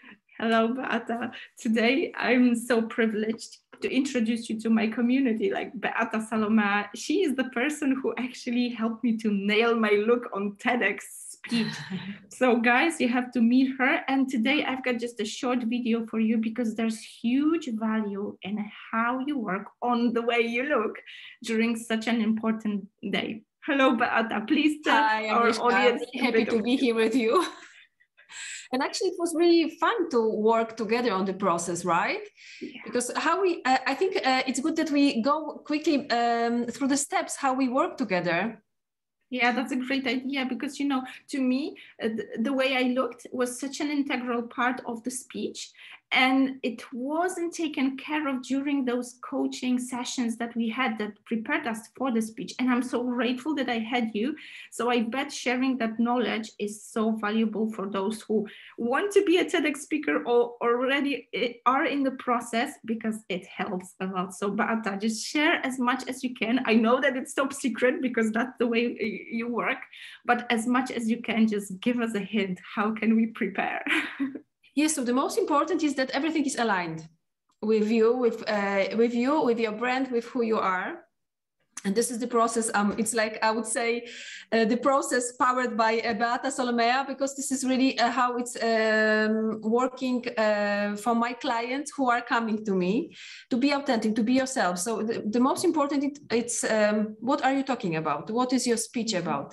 Hello, Beata. Today, I'm so privileged to introduce you to my community, like Beata Salome. She is the person who actually helped me to nail my look on TEDx speech. So guys, you have to meet her. And today I've got just a short video for you because there's huge value in how you work on the way you look during such an important day. Hello, Beata. Please tell our audience. I'm happy to be here with you. And actually, it was really fun to work together on the process, right? Yeah. Because I think it's good that we go quickly through the steps, how we work together. Yeah, that's a great idea because, you know, to me, the way I looked was such an integral part of the speech. And it wasn't taken care of during those coaching sessions that we had that prepared us for the speech. And I'm so grateful that I had you. So I bet sharing that knowledge is so valuable for those who want to be a TEDx speaker or already are in the process, because it helps a lot. So Beata, just share as much as you can. I know that it's top secret because that's the way you work, but as much as you can, just give us a hint. How can we prepare? Yes, so the most important is that everything is aligned with you, with your brand, with who you are. And this is the process. It's like, I would say, the process powered by Beata Salome, because this is really how it's working for my clients who are coming to me, to be authentic, to be yourself. So the most important, it's what are you talking about? What is your speech about?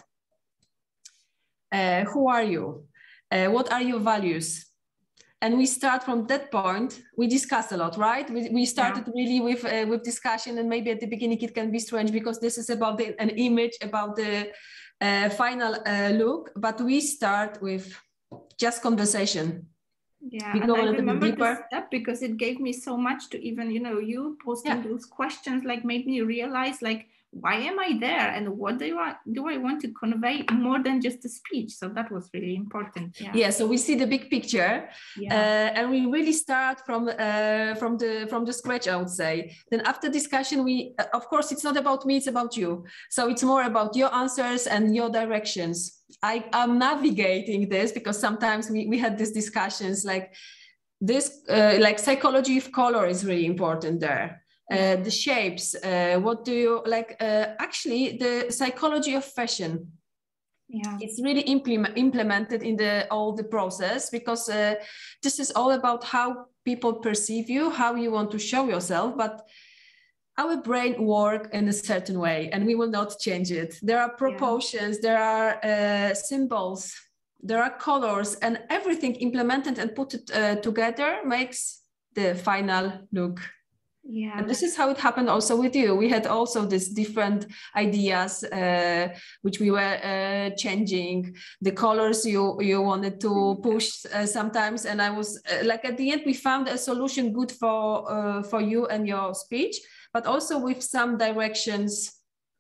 Who are you? What are your values? And we start from that point. We discuss a lot, right? We started really with discussion, and maybe at the beginning it can be strange because this is about an image, about the final look. But we start with just conversation. Yeah, and I remember this step because it gave me so much to even, you know, you posting those questions like made me realize like, why am I there and what do I want to convey more than just a speech? So that was really important. Yeah, so we see the big picture, and we really start from the scratch, I would say. Then after discussion, we of course it's not about me, it's about you. So it's more about your answers and your directions. I am navigating this because sometimes we had these discussions like this, like psychology of color is really important there. The shapes, what do you like? Actually, the psychology of fashion. Yeah, it's really implemented in all the process because this is all about how people perceive you, how you want to show yourself, but our brain works in a certain way and we will not change it. There are proportions, there are symbols, there are colors, and everything implemented and put together makes the final look. Yeah, and this is how it happened also with you. We had also these different ideas which we were changing, the colors you wanted to push sometimes, and I was like, at the end we found a solution good for you and your speech, but also with some directions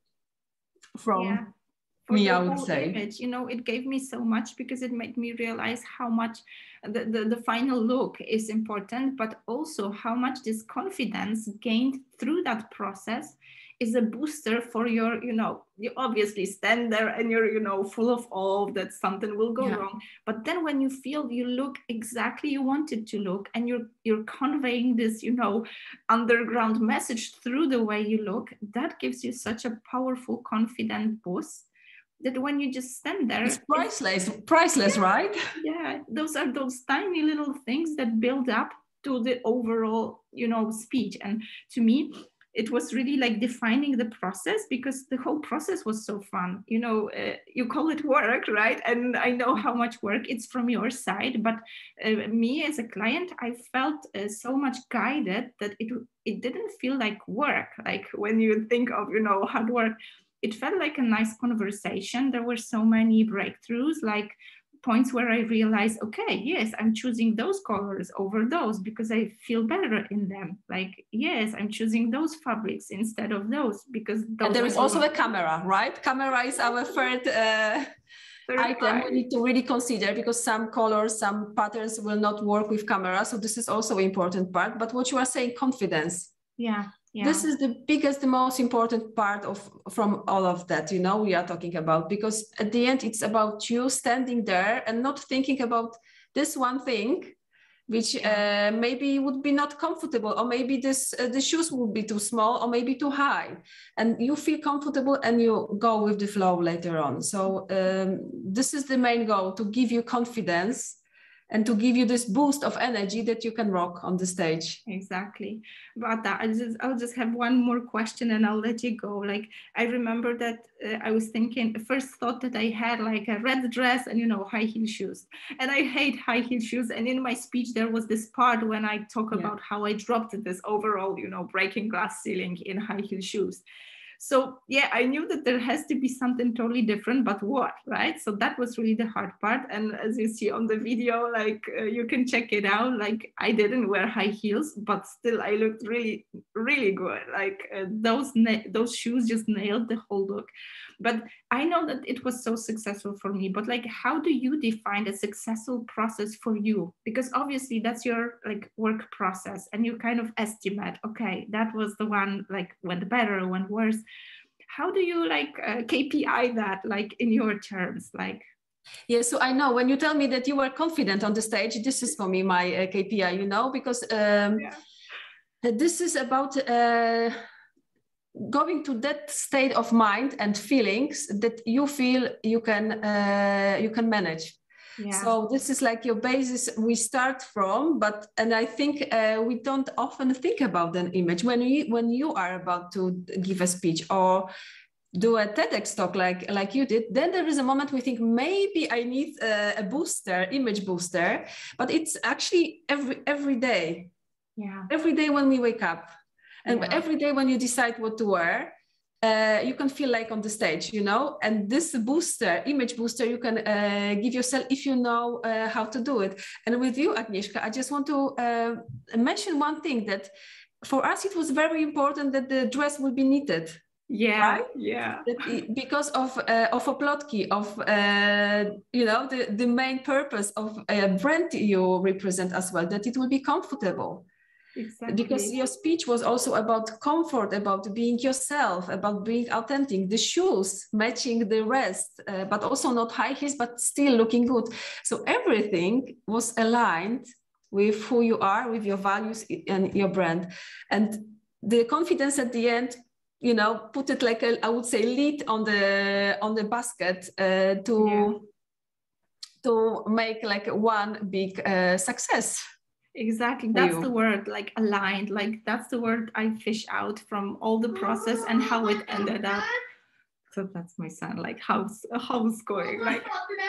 from me, I would say. Image, you know, it gave me so much because it made me realize how much the final look is important, but also how much this confidence gained through that process is a booster for your, you know, you obviously stand there and you're, you know, full of awe that something will go wrong. But then when you feel you look exactly you wanted to look and you're conveying this, you know, underground message through the way you look, that gives you such a powerful, confident boost that when you just stand there, it's priceless, right? Yeah, those are those tiny little things that build up to the overall, you know, speech. And to me, it was really like defining the process because the whole process was so fun. You know, you call it work, right? And I know how much work it's from your side, but me as a client, I felt so much guided that it didn't feel like work. Like when you think of, you know, hard work, it felt like a nice conversation. There were so many breakthroughs, like points where I realized, okay, yes, I'm choosing those colors over those because I feel better in them. Like, yes, I'm choosing those fabrics instead of those because those. And there is also a camera, right? Camera is our third item we need to really consider because some colors, some patterns will not work with camera. So this is also an important part. But what you are saying, confidence. Yeah. This is the biggest, the most important part from all of that, you know, we are talking about, because at the end, it's about you standing there and not thinking about this one thing, which maybe would be not comfortable, or maybe the shoes would be too small or maybe too high, and you feel comfortable and you go with the flow later on. So this is the main goal, to give you confidence and to give you this boost of energy that you can rock on the stage. Exactly. About that, I'll just have one more question and I'll let you go. Like, I remember that I was thinking, the first thought that I had, like a red dress and, you know, high heel shoes. And I hate high heel shoes. And in my speech, there was this part when I talk about how I dropped this overall, you know, breaking glass ceiling in high heel shoes. So yeah, I knew that there has to be something totally different, but what, right? So that was really the hard part. And as you see on the video, like you can check it out, like I didn't wear high heels, but still I looked really, really good. Like those shoes just nailed the whole look. But I know that it was so successful for me, but like, how do you define a successful process for you? Because obviously that's your like work process, and you kind of estimate, okay, that was the one, like went better, went worse. How do you like KPI that, like in your terms, like? Yeah, so I know when you tell me that you were confident on the stage, this is for me my KPI, you know, because this is about going to that state of mind and feelings that you feel you can manage. Yeah. So this is like your basis we start from, and I think we don't often think about an image when you are about to give a speech or do a TEDx talk like you did. Then there is a moment we think maybe I need a booster, image booster, but it's actually every day. Yeah. Every day when we wake up. And every day when you decide what to wear, you can feel like on the stage, you know, and this booster, image booster, you can give yourself if you know how to do it. And with you, Agnieszka, I just want to mention one thing, that for us, it was very important that the dress will be knitted. Yeah, right? Yeah. Because of Oplotki, of you know, the main purpose of a brand you represent as well, that it will be comfortable. Exactly. Because your speech was also about comfort, about being yourself, about being authentic. The shoes matching the rest, but also not high heels, but still looking good. So everything was aligned with who you are, with your values and your brand. And the confidence at the end, you know, put it like I would say, lid on the basket to make like one big success. Exactly, that's the word, like aligned, like that's the word I fish out from all the process and how it ended up. So that's my son, like how's going, like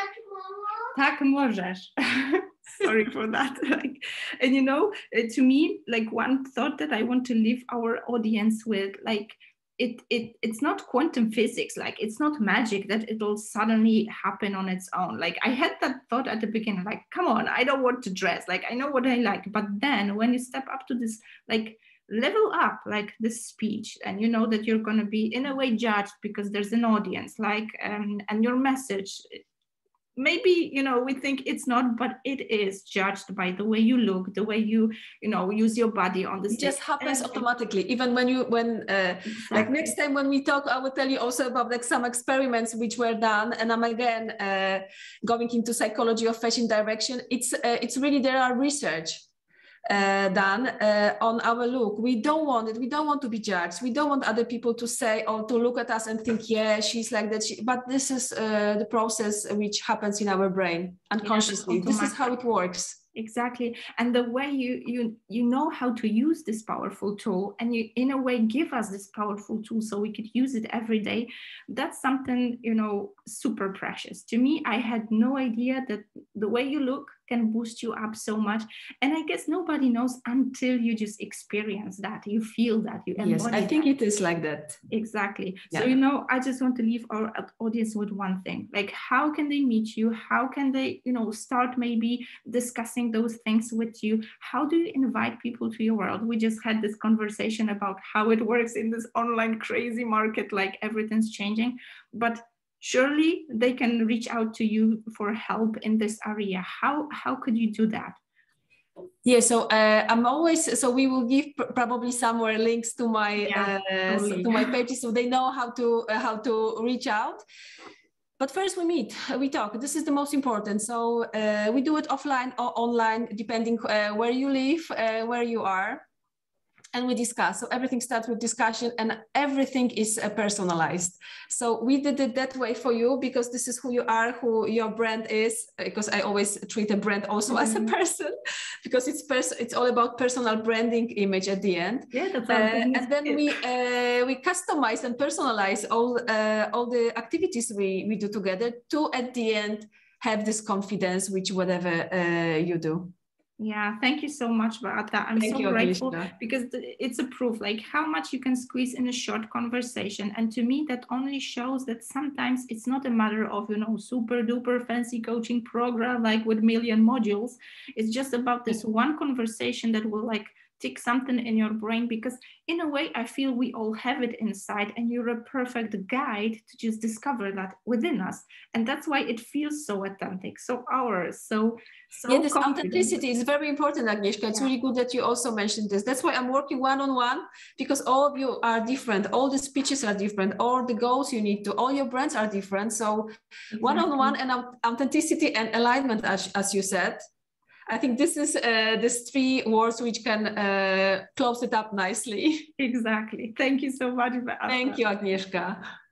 tak możesz. Sorry for that. Like, and you know, to me, like one thought that I want to leave our audience with, like it's not quantum physics, like it's not magic that it'll suddenly happen on its own. Like I had that thought at the beginning, like, come on, I don't want to dress, like I know what I like. But then when you step up to this, like level up, like this speech, and you know that you're going to be in a way judged because there's an audience, like and your message, maybe, you know, we think it's not, but it is judged by the way you look, the way you know, use your body on the stage. It just happens automatically. Even when exactly. Like next time when we talk, I will tell you also about like some experiments which were done. And I'm again going into psychology of fashion direction. It's really, there are research done on our look. We don't want it. We don't want to be judged. We don't want other people to say or to look at us and think, yeah, she's like that. But this is the process which happens in our brain unconsciously. Yeah, this is how it works. Exactly. And the way you know how to use this powerful tool, and you in a way give us this powerful tool so we could use it every day, that's something, you know, super precious to me. I had no idea that the way you look can boost you up so much. And I guess nobody knows until you just experience that, you feel that, you embody. Yes, I think it is like that. Exactly. Yeah. So, you know, I just want to leave our audience with one thing, like how can they meet you? How can they, you know, start maybe discussing those things with you? How do you invite people to your world? We just had this conversation about how it works in this online crazy market, like everything's changing, but surely they can reach out to you for help in this area. How could you do that? Yeah, so I'm always, so we will give probably somewhere links to my totally. To my pages, so they know how to reach out. But first we meet, we talk. This is the most important. So we do it offline or online, depending where you live, where you are. And we discuss. So everything starts with discussion and everything is personalized. So we did it that way for you because this is who you are, who your brand is, because I always treat a brand also as a person, because it's all about personal branding image at the end. Yeah, that's and then we customize and personalize all the activities we do together to at the end have this confidence with whatever you do. Yeah, thank you so much, Beata. I'm so grateful because it's a proof like how much you can squeeze in a short conversation. And to me, that only shows that sometimes it's not a matter of, super duper fancy coaching program, like with million modules. It's just about this one conversation that will like tick something in your brain, because in a way, I feel we all have it inside and you're a perfect guide to just discover that within us. And that's why it feels so authentic, so ours, so yeah, this authenticity is very important, Agnieszka. It's really good that you also mentioned this. That's why I'm working one-on-one, because all of you are different. All the speeches are different. All the goals you need to, all your brands are different. So one-on-one and authenticity and alignment, as you said, I think this is these three words which can close it up nicely. Exactly. Thank you so much, Beata. Thank you, Agnieszka.